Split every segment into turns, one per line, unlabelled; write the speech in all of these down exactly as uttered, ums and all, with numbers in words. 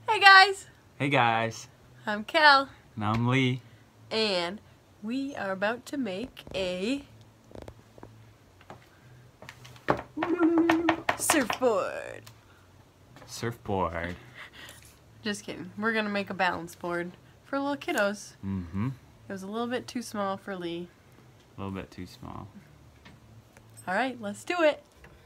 Hey guys,
Hey guys,
I'm Kel,
and I'm Lee.
and we are about to make a surfboard.
Surfboard.
Just kidding. We're gonna make a balance board for little kiddos.
Mm-hmm.
It was a little bit too small for Lee.
A little bit too small.
All right, let's do it.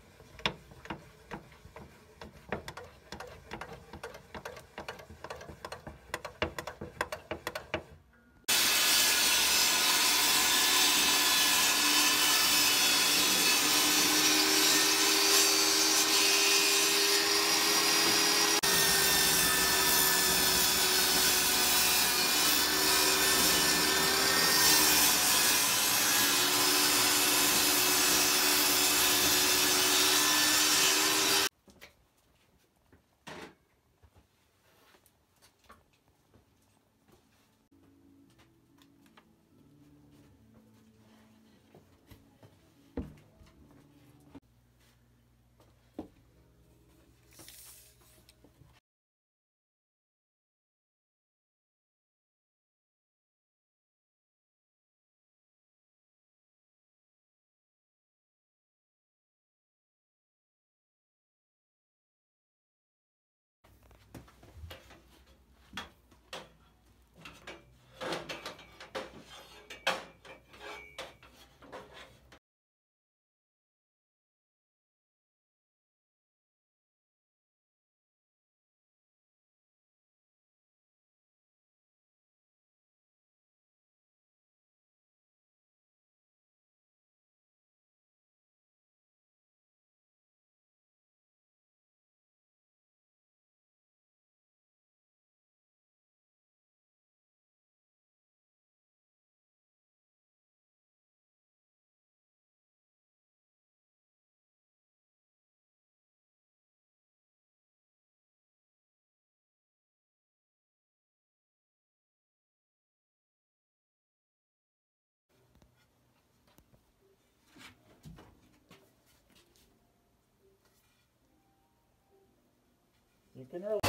You can roll.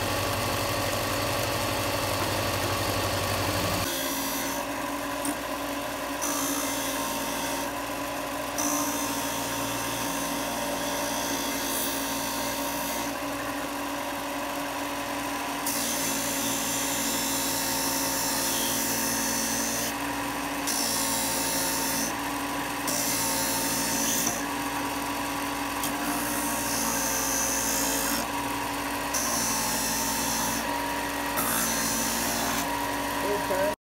Okay.